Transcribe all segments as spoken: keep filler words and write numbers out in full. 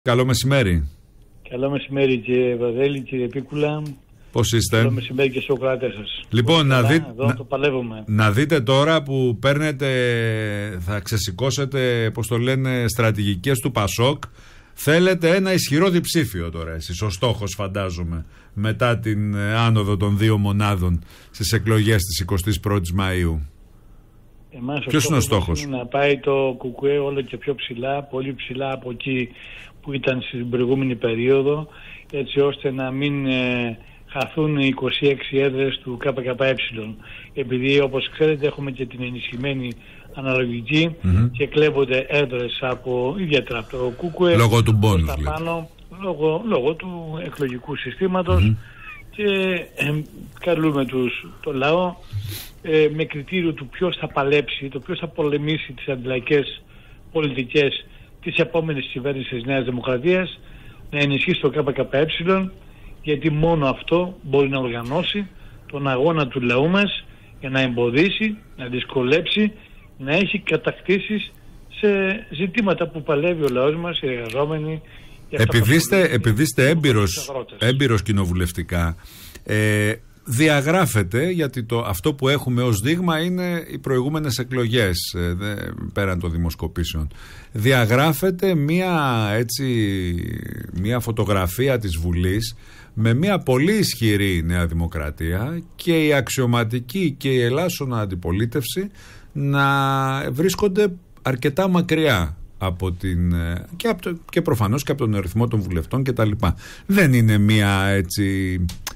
Καλό μεσημέρι. Καλό μεσημέρι κύριε Βαδέλη, κύριε Πίκουλα. Πώς είστε? Καλό μεσημέρι και στους ακροατές σας. Λοιπόν, να, δει... Εδώ το παλεύουμε. να δείτε τώρα που παίρνετε, θα ξεσηκώσετε, πώς το λένε, στρατηγικές του Πασόκ. Θέλετε ένα ισχυρό διψήφιο τώρα εσείς, ο στόχος φαντάζομαι, μετά την άνοδο των δύο μονάδων στις εκλογές της εικοστής πρώτης Μαΐου. Εμάς Ποιος είναι ο στόχος? Είναι να πάει το ΚΚΕ όλο και πιο ψηλά, πολύ ψηλά από εκεί που ήταν στην προηγούμενη περίοδο, έτσι ώστε να μην ε, χαθούν οι είκοσι έξι έδρες του ΚΚΕ, επειδή όπως ξέρετε έχουμε και την ενισχυμένη αναλογική mm-hmm. και κλέβονται έδρες από ιδιαίτερα από το ΚΚΕ λόγω του μπόνους, πάνω, λόγω, λόγω του εκλογικού συστήματος mm-hmm. και ε, καλούμε τους, το λαό ε, με κριτήριο του ποιος θα παλέψει, το ποιος θα πολεμήσει τις αντιλαϊκές πολιτικές της επόμενης κυβέρνησης της Νέας Δημοκρατίας, να ενισχύσει το ΚΚΕ, γιατί μόνο αυτό μπορεί να οργανώσει τον αγώνα του λαού μας για να εμποδίσει, να δυσκολέψει, να έχει κατακτήσεις σε ζητήματα που παλεύει ο λαός μας, οι εργαζόμενοι. Επειδή είστε, επειδή είστε έμπειρος, έμπειρος κοινοβουλευτικά, ε, διαγράφεται, γιατί το, αυτό που έχουμε ως δείγμα είναι οι προηγούμενες εκλογές, ε, δε, πέραν των δημοσκοπήσεων. Διαγράφεται μία, έτσι, μία φωτογραφία της Βουλής με μία πολύ ισχυρή Νέα Δημοκρατία και η αξιωματική και η ελάσσονα αντιπολίτευση να βρίσκονται αρκετά μακριά από την, και, από το, και προφανώς και από τον αριθμό των βουλευτών και τα λοιπά. Δεν είναι μία έτσι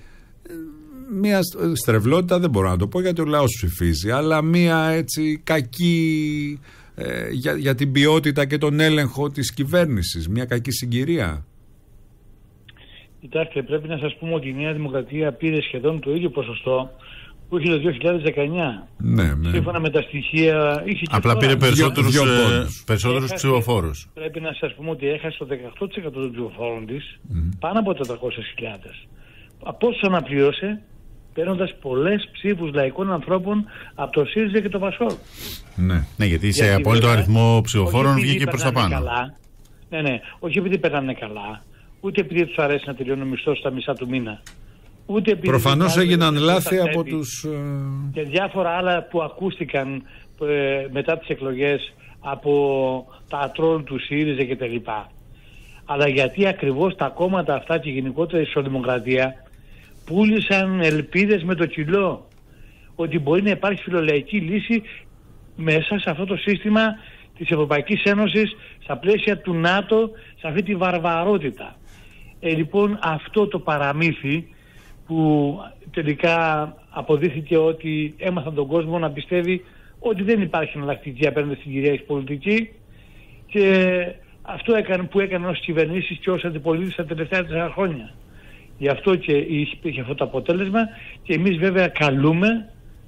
μία στρεβλότητα, δεν μπορώ να το πω γιατί ο λαός ψηφίζει, αλλά μία έτσι κακή ε, για, για την ποιότητα και τον έλεγχο της κυβέρνησης, μία κακή συγκυρία. Κοιτάξτε, πρέπει να σας πούμε ότι η Νέα Δημοκρατία πήρε σχεδόν το ίδιο ποσοστό που είχε το δύο χιλιάδες δεκαεννιά. Ναι, ναι. Σύμφωνα με τα στοιχεία είχε και απλά πήρε περισσότερους, δυο, δυο ε, περισσότερους ψηφοφόρους. Πρέπει να σας πούμε ότι έχασε το δεκαοκτώ τοις εκατό των ψηφοφόρων της, mm. πάνω από τετρακόσιες χιλιάδες. Από όσο αναπλήρωσε, παίρνοντας πολλές ψήφους λαϊκών ανθρώπων από το ΣΥΡΙΖΑ και το ΠΑΣΟΚ. Ναι, ναι, γιατί σε γιατί απόλυτο βέβαια, αριθμό ψηφοφόρων βγήκε προς τα πάνω. Καλά, ναι, ναι, όχι επειδή περνάνε καλά, ούτε επειδή τους αρέσει να τελειώνει ο μισθός στα μισά του μήνα. Προφανώς έγιναν λάθη από τους... και διάφορα άλλα που ακούστηκαν ε, μετά τις εκλογές από τα ατρόλ του ΣΥΡΙΖΑ και τα λοιπά. Αλλά γιατί ακριβώς τα κόμματα αυτά και γενικότερα η σοσιαλδημοκρατία πούλησαν ελπίδες με το κιλό ότι μπορεί να υπάρχει φιλολαϊκή λύση μέσα σε αυτό το σύστημα της Ευρωπαϊκής Ένωσης, στα πλαίσια του ΝΑΤΟ, σε αυτή τη βαρβαρότητα. Ε, λοιπόν αυτό το παραμύθι που τελικά αποδείχθηκε ότι έμαθαν τον κόσμο να πιστεύει ότι δεν υπάρχει εναλλακτική απέναντι στην κυρίαρχη πολιτική, και αυτό έκανε, που έκανε ως κυβερνήσεις και ως αντιπολίτες τα τελευταία τέσσερα χρόνια. Γι' αυτό και υπήρχε αυτό το αποτέλεσμα, και εμείς βέβαια καλούμε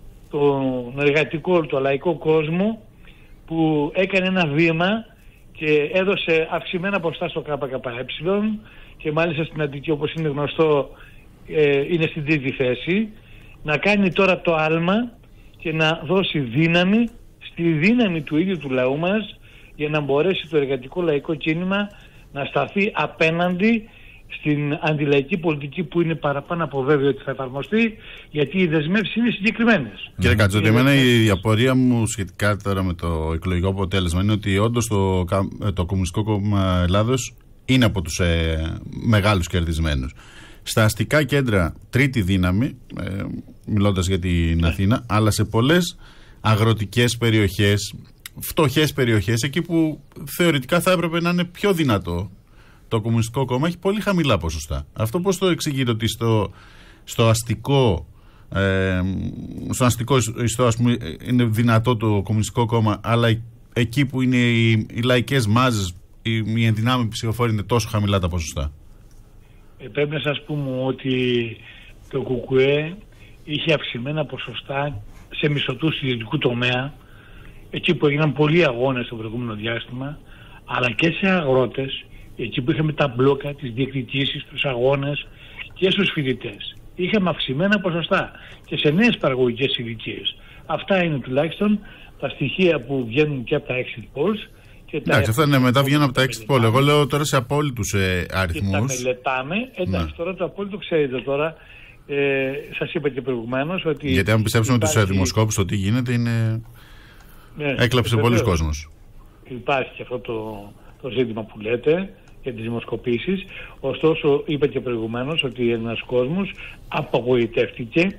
τον εργατικό, το λαϊκό κόσμο που έκανε ένα βήμα και έδωσε αυξημένα ποσοστά στο ΚΚΕ και μάλιστα στην Αττική, όπως είναι γνωστό, είναι στην τρίτη θέση, να κάνει τώρα το άλμα και να δώσει δύναμη στη δύναμη του ίδιου του λαού μας, για να μπορέσει το εργατικό λαϊκό κίνημα να σταθεί απέναντι στην αντιλαϊκή πολιτική που είναι παραπάνω από βέβαιο ότι θα εφαρμοστεί, γιατί οι δεσμεύσεις είναι συγκεκριμένες. Κύριε Κατζότη, εμένα η απορία μου σχετικά τώρα με το εκλογικό αποτέλεσμα είναι ότι όντως το, το Κομμουνιστικό Κόμμα Ελλάδος είναι από τους ε, μεγάλους κερδισμένους. Στα αστικά κέντρα τρίτη δύναμη, ε, μιλώντας για την ναι. Αθήνα, αλλά σε πολλές αγροτικές περιοχές, φτωχές περιοχές, εκεί που θεωρητικά θα έπρεπε να είναι πιο δυνατό, το Κομμουνιστικό Κόμμα έχει πολύ χαμηλά ποσοστά. Αυτό πώς το εξηγείτε ότι στο, στο αστικό ε, στο αστικό ιστό, ας πούμε, είναι δυνατό το Κομμουνιστικό Κόμμα, αλλά εκεί που είναι οι, οι λαϊκές μάζες, οι, οι ενδυνάμοι ψηφοφόροι, είναι τόσο χαμηλά τα ποσοστά? Ε, πρέπει να σας πούμε ότι το ΚΚΕ είχε αυξημένα ποσοστά σε μισθωτούς του ιδιωτικού τομέα, εκεί που έγιναν πολλοί αγώνες στο προηγούμενο διάστημα, αλλά και σε αγρότες, εκεί που είχαμε τα μπλόκα, τις διεκδικήσεις, τους αγώνες, και στους φοιτητές. Είχαμε αυξημένα ποσοστά και σε νέες παραγωγικές ηλικίες. Αυτά είναι τουλάχιστον τα στοιχεία που βγαίνουν και από τα exit polls Εντάξει, αυτά είναι μετά βγαίνουν από τα exit poll. Εγώ λέω τώρα σε απόλυτους ε, αριθμούς. Και τα μελετάμε. Εντάξει, ναι. Τώρα το απόλυτο ξέρετε τώρα. Ε, σας είπα και προηγουμένως ότι. Γιατί αν πιστέψουμε υπάρχει... τους δημοσκόπους το τι γίνεται είναι. Ναι, έκλαψε πολλοί κόσμος. Υπάρχει και αυτό το, το ζήτημα που λέτε για τις δημοσκοπήσεις. Ωστόσο, είπα και προηγουμένως ότι ένας κόσμος απογοητεύτηκε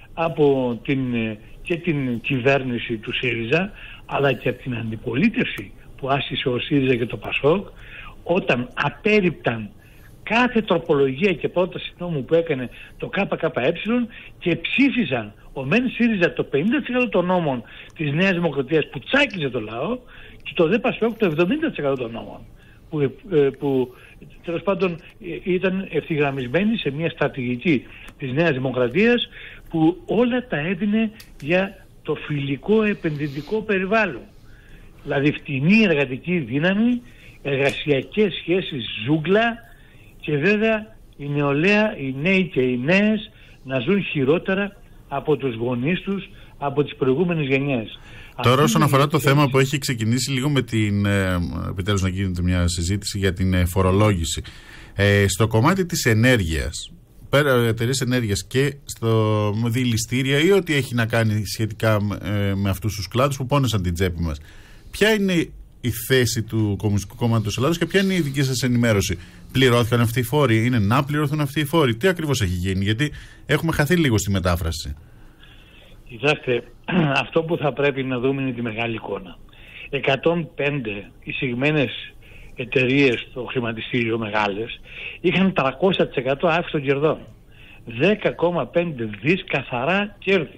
από την, και την κυβέρνηση του ΣΥΡΙΖΑ, αλλά και από την αντιπολίτευση που άσκησε ο ΣΥΡΙΖΑ και το ΠΑΣΟΚ, όταν απέρριπταν κάθε τροπολογία και πρόταση νόμου που έκανε το ΚΚΕ και ψήφισαν ο ΜΕΝ ΣΥΡΙΖΑ το πενήντα τοις εκατό των νόμων της Νέας Δημοκρατίας που τσάκιζε το λαό και το ΔΕ ΠΑΣΟΚ το εβδομήντα τοις εκατό των νόμων που, ε, που τέλος πάντων ήταν ευθυγραμμισμένοι σε μια στρατηγική της Νέας Δημοκρατίας που όλα τα έδινε για το φιλικό επενδυτικό περιβάλλον. Δηλαδή φτηνή εργατική δύναμη, εργασιακές σχέσεις ζούγκλα και βέβαια η νεολαία, οι νέοι και οι νέες να ζουν χειρότερα από τους γονείς τους, από τις προηγούμενες γενιές. Τώρα όσον αφορά το θέμα που έχει ξεκινήσει λίγο με την, ε, επιτέλους να γίνεται μια συζήτηση για την ε, φορολόγηση. Ε, στο κομμάτι της ενέργειας, πέρα εταιρείες ενέργειας και στο δηληστήρια ή ό,τι έχει να κάνει σχετικά ε, με αυτούς τους κλάδους που πόνεσαν την τσέπη μας, ποια είναι η θέση του Κομμουνιστικού Κόμματος Ελλάδος και ποια είναι η δική σας ενημέρωση? Πληρώθηκαν αυτοί οι φόροι? Είναι να πληρωθούν αυτοί οι φόροι? Τι ακριβώς έχει γίνει? Γιατί έχουμε χαθεί λίγο στη μετάφραση. Κοιτάξτε, αυτό που θα πρέπει να δούμε είναι τη μεγάλη εικόνα. εκατόν πέντε εισηγμένες εταιρείες στο χρηματιστήριο μεγάλες είχαν τριακόσια τοις εκατό αύξηση των κερδών. δέκα κόμμα πέντε δις καθαρά κέρδη.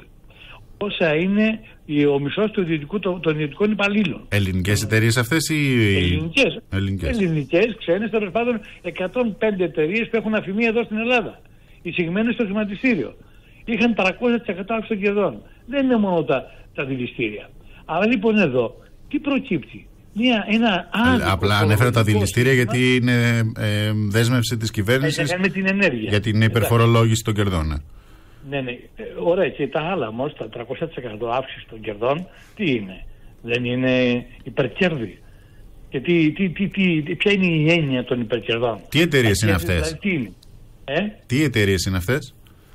Όσα είναι ο μισός του ιδιωτικού, των ιδιωτικών υπαλλήλων. Ελληνικές εταιρείες αυτές ή. Ελληνικές. Ελληνικές. Ελληνικές, ξένες, τέλος πάντων εκατόν πέντε εταιρείες που έχουν αφημία εδώ στην Ελλάδα. Εισηγμένες στο χρηματιστήριο. Είχαν τριακόσια τοις εκατό αύξηση των κερδών. Δεν είναι μόνο τα, τα δηληστήρια. Άρα λοιπόν εδώ τι προκύπτει? Μια, ένα άδικο. Απλά ανέφερα τα δηληστήρια γιατί είναι ε, δέσμευση της κυβέρνησης για την υπερφορολόγηση των κερδών. Ναι. Ναι, ναι. Ωραία. Και τα άλλα όμως, τα τριακόσια τοις εκατό αύξηση των κερδών, τι είναι? Δεν είναι υπερκέρδη? Και τι, τι, τι, τι, ποια είναι η έννοια των υπερκερδών? Τι εταιρείες είναι αυτές? Δηλαδή, τι είναι? Ε? Τι εταιρείες είναι αυτές?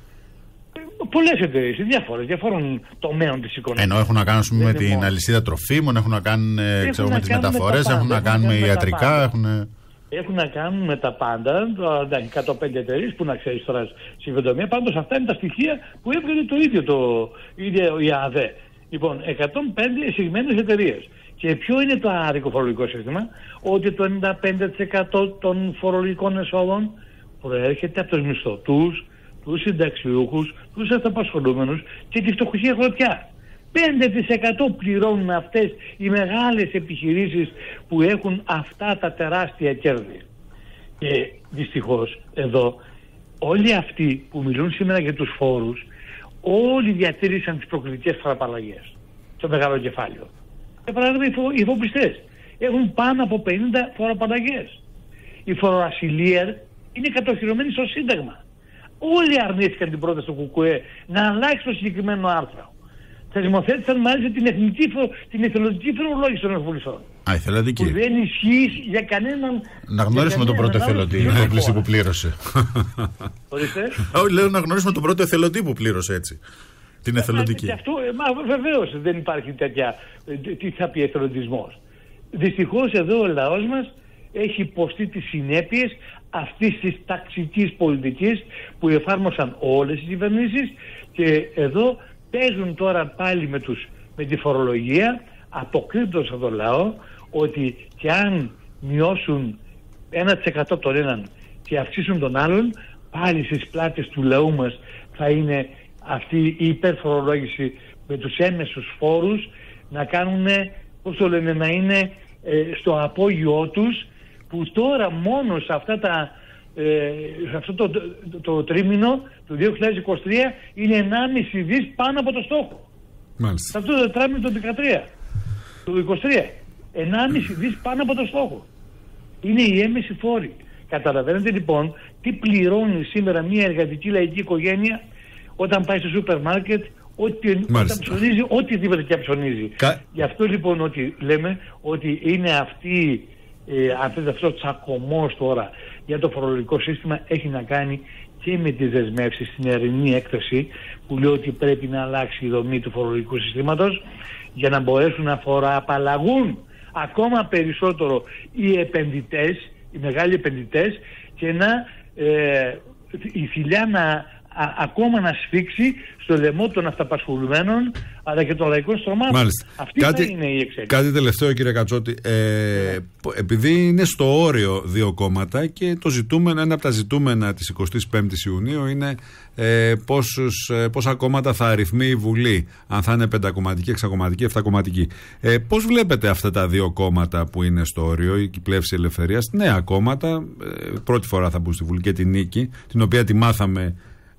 Πολλές εταιρείες, διάφορες, διαφόρων τομέων της οικονομίας. Ενώ έχουν να κάνουν πούμε, με την μόνο. αλυσίδα τροφίμων, έχουν να κάνουν ξέρω, με τις μεταφορές, έχουν να κάνουν με ιατρικά. Έχουν... έχουν να κάνουν με τα πάντα. εκατόν πέντε εταιρείες που να ξέρεις τώρα στη Βεντομία. Πάντως αυτά είναι τα στοιχεία που έβγαλε το ίδιο το ίδιο η ΑΔΕ. Λοιπόν, εκατόν πέντε εισηγμένες εταιρείες. Και ποιο είναι το άδικο φορολογικό σύστημα? Ότι το ενενήντα πέντε τοις εκατό των φορολογικών εσόδων προέρχεται από τους μισθωτούς, τους συνταξιούχους, τους αυταπασχολούμενους και τη φτωχική αγροτιά. πέντε τοις εκατό πληρώνουν αυτές οι μεγάλες επιχειρήσεις που έχουν αυτά τα τεράστια κέρδη. Και δυστυχώς εδώ όλοι αυτοί που μιλούν σήμερα για τους φόρους, όλοι διατήρησαν τις προκλητικές φοροαπαλλαγές στο μεγάλο κεφάλαιο. Για παράδειγμα οι υφοπιστές έχουν πάνω από πενήντα φοροαπαλλαγές. Η φοροασυλία είναι κατοχυρωμένη στο Σύνταγμα. Όλοι αρνήθηκαν την πρόταση του ΚΚΕ να αλλάξει το συγκεκριμένο άρθρο. Θεσμοθέτησαν μάλιστα την, εθνική, την εθελοντική φορολόγηση των εφοπλιστών. Α, εθελοντική. Που δεν ισχύει για κανέναν. Να γνωρίσουμε τον πρώτο εθελοντή που πλήρωσε. Ορίστε. Όχι, λέω να γνωρίσουμε τον πρώτο εθελοντή που πλήρωσε έτσι. Την εθελοντική. Και αυτό, μα βεβαίως δεν υπάρχει τέτοια. Τι θα πει εθελοντισμός? Δυστυχώς εδώ ο λαός μας έχει υποστεί τις συνέπειες αυτής της ταξικής πολιτικής που εφάρμοσαν όλες οι κυβερνήσεις και εδώ παίζουν τώρα πάλι με, τους, με τη φορολογία, αποκρύπτοντας από τον λαό ότι και αν μειώσουν ένα τοις εκατό τον έναν και αυξήσουν τον άλλον, πάλι στις πλάτες του λαού μας θα είναι αυτή η υπερφορολόγηση με τους έμεσους φόρους να κάνουν, πώς το λένε, να είναι ε, στο απόγειό τους, που τώρα μόνο σε, αυτά τα, ε, σε αυτό το, το, το, το τρίμηνο του δύο χιλιάδες είκοσι τρία είναι ενάμιση δις πάνω από το στόχο. Μάλιστα. Σε αυτό το τρίμηνο του δεκατρία, του είκοσι τρία, ενάμιση δις πάνω από το στόχο. Είναι οι έμεση φόροι. Καταλαβαίνετε λοιπόν τι πληρώνει σήμερα μια εργατική λαϊκή οικογένεια όταν πάει στο σούπερ μάρκετ Ό,τι, όταν ψωνίζει, οτιδήποτε και ψωνίζει. Κα... Γι' αυτό λοιπόν ότι λέμε ότι είναι αυτή, ε, αν θέλετε, αυτό ο τσακωμός τώρα για το φορολογικό σύστημα έχει να κάνει και με τις δεσμεύσεις στην ερηνή έκθεση που λέει ότι πρέπει να αλλάξει η δομή του φορολογικού συστήματος για να μπορέσουν να φοροαπαλλαγούν ακόμα περισσότερο οι επενδυτές, οι μεγάλοι επενδυτές και να ε, η θηλιά να α, ακόμα να σφίξει στο λαιμό των αυταπασχολουμένων αλλά και των λαϊκών στρωμάτων. Μάλιστα. Αυτή κάτι, θα είναι η εξέλιξη. Κάτι τελευταίο, κύριε Κατσότη. Ε, yeah. Επειδή είναι στο όριο δύο κόμματα και το ζητούμενο, ένα από τα ζητούμενα της εικοστής πέμπτης Ιουνίου είναι ε, πόσους, ε, πόσα κόμματα θα αριθμεί η Βουλή, αν θα είναι πεντακομματική, εξακομματική, εφτακομματική. Ε, πώς βλέπετε αυτά τα δύο κόμματα που είναι στο όριο, η Πλεύση Ελευθερίας, νέα κόμματα, ε, πρώτη φορά θα μπουν στη Βουλή, και την Νίκη, την οποία τη μάθαμε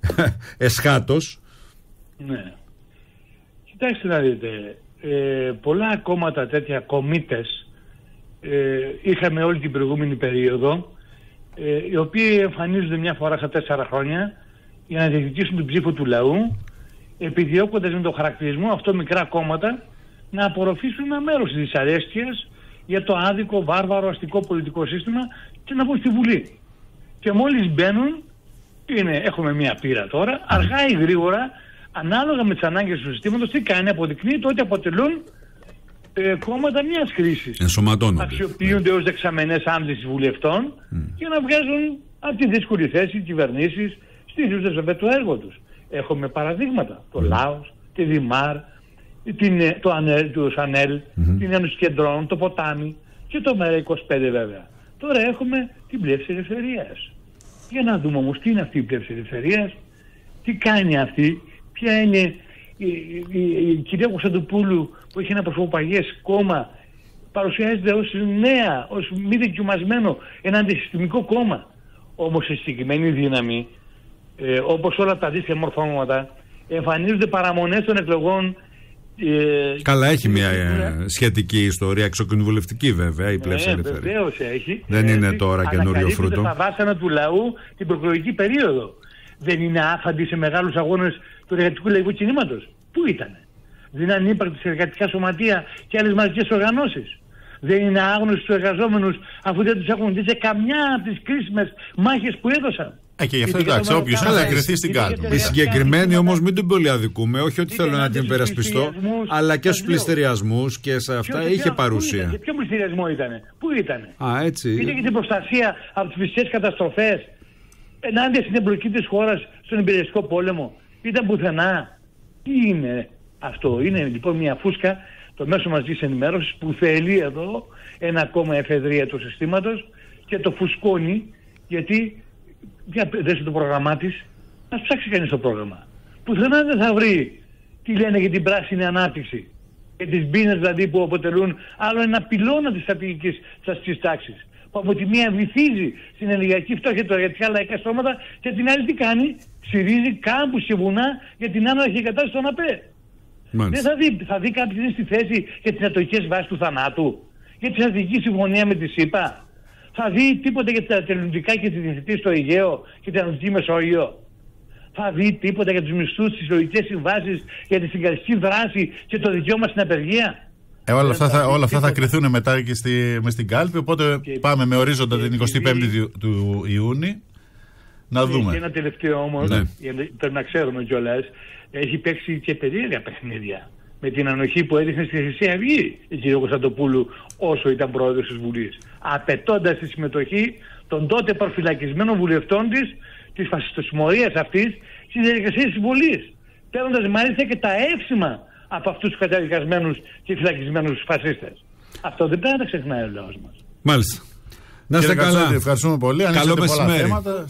εσχάτως. Ναι. Κοιτάξτε να δείτε, ε, πολλά κόμματα τέτοια κομίτες ε, είχαμε όλη την προηγούμενη περίοδο, ε, οι οποίοι εμφανίζονται μια φορά στα τέσσερα χρόνια για να διεκδικήσουν την ψήφο του λαού, επιδιώκοντας με τον χαρακτηρισμό αυτό μικρά κόμματα να απορροφήσουν ένα μέρος της δυσαρέσκειας για το άδικο, βάρβαρο, αστικό πολιτικό σύστημα και να βγουν στη Βουλή. Και μόλις μπαίνουν, είναι, έχουμε μια πείρα τώρα, αργά ή γρήγορα, ανάλογα με τις ανάγκες του συστήματος, τι κάνει, αποδεικνύεται ότι αποτελούν ε, κόμματα μιας κρίσης. Ενσωματώνονται. Αξιοποιούνται ως δεξαμενές άμβλησης βουλευτών mm. για να βγάζουν από τη δύσκολη θέση κυβερνήσεις, στηρίζοντας βέβαια το έργο τους. Έχουμε παραδείγματα. Το mm. Λάος, τη Δημάρ, την, το Ανέλ, το Σανέλ, mm-hmm. την Ένωση Κεντρών, το Ποτάμι και το ΜΕΡΑ είκοσι πέντε βέβαια. Τώρα έχουμε την Πλεύση Ελευθερίας. Για να δούμε όμως τι είναι αυτή η Πλεύση Ελευθερίας, τι κάνει αυτή. Ποια είναι η, η, η, η κυρία Κωνσταντοπούλου που έχει ένα προσωποπαγές κόμμα, παρουσιάζεται ως νέα, ως μη δικαιωμασμένο, ένα αντισυστημικό κόμμα. Όμως σε συγκεκριμένη δύναμη, ε, όπως όλα τα αντίστοιχα μορφώματα, εμφανίζονται παραμονές των εκλογών. Ε, Καλά, έχει μια ε, σχετική ιστορία, εξοκοινοβουλευτική βέβαια, η Πλεύση Ελευθερίας. Βεβαίως έχει. Δεν είναι τώρα καινούριο φρούτο. Στα βάσανα του λαού την προεκλογική περίοδο. Δεν είναι άφαντη σε μεγάλους αγώνες του εργατικού λαϊκού κινήματος. Πού ήτανε? Δεν είναι ανύπαρκτη σε εργατικά σωματεία και άλλες μαζικές οργανώσεις. Δεν είναι άγνωστοι στους εργαζόμενους αφού δεν τους έχουν δει σε καμιά από τις κρίσιμες μάχες που έδωσαν. Ε, και γι' αυτό εντάξει, όποιος θα κρυθεί στην κάλπη. Η συγκεκριμένη όμως μην την πολύ αδικούμε, όχι ότι θέλω να την υπερασπιστώ, αλλά και στους πληστηριασμούς και σε αυτά είχε παρουσία. Και ποιο πληστηριασμό ήτανε? Πού ήτανε? Α, έτσι. Είτε και την προστασία από τις φυσικές καταστροφές ενάντια στην εμπλοκή της χώρας στον υπηρεσιακό πόλεμο. Ήταν πουθενά. Τι είναι αυτό? Είναι λοιπόν μια φούσκα το μέσο μαζικής ενημέρωσης που θέλει εδώ ένα ακόμα εφεδρεία του συστήματος και το φουσκώνει, γιατί για δέστε το πρόγραμμά της, ας ψάξει κανείς το πρόγραμμα. Πουθενά δεν θα βρει τι λένε για την πράσινη ανάπτυξη και τις μπίνες δηλαδή που αποτελούν άλλο ένα πυλώνα της στρατηγικής της αστικής τάξης, που από τη μία βυθίζει στην ενεργειακή φτώχεια τα εργατικά λαϊκά στρώματα και την άλλη τι κάνει? Ξυρίζει κάμπους και βουνά για την άναρχη κατάσταση των ΑΠΕ. Δεν θα δει, θα δει κάποιος είναι στη θέση για τις ατομικές βάσεις του θανάτου, για τη στρατηγική συμφωνία με τη ΣΥΠΑ? Θα δει τίποτα για τα τελειωτικά και τη διευθυντή στο Αιγαίο και την Ανατολική Μεσόγειο? Θα δει τίποτα για τους μισθούς, τις συλλογικές συμβάσεις, για τη συγκαλιστική δράση και το δικαίωμα στην απεργία? Ε, όλα αυτά θα, όλα αυτά θα κρυθούν μετά και στη, μες στην κάλπη, οπότε και πάμε με ορίζοντα την εικοστή πέμπτη του, του Ιούνιου να δούμε. Και ένα τελευταίο όμως, ναι. πρέπει να ξέρουμε κιόλας, έχει παίξει και περίεργα παιχνίδια με την ανοχή που έδειχνε στη Χρυσή Αυγή η κυρία Κωνσταντοπούλου όσο ήταν πρόεδρος της Βουλής, απαιτώντας τη συμμετοχή των τότε προφυλακισμένων βουλευτών της, της φασιστοσημωρίας αυτής, στις διαδικασίες της Βουλής, παίρνοντας μάλιστα και τα εύσημα από αυτούς τους καταδικασμένους και φυλακισμένους φασίστες. Αυτό δεν πρέπει να τα ξεχνάει ο λαός μας. Μάλιστα. Να είστε καλά. Ευχαριστούμε πολύ. Καλό μεσημέρι.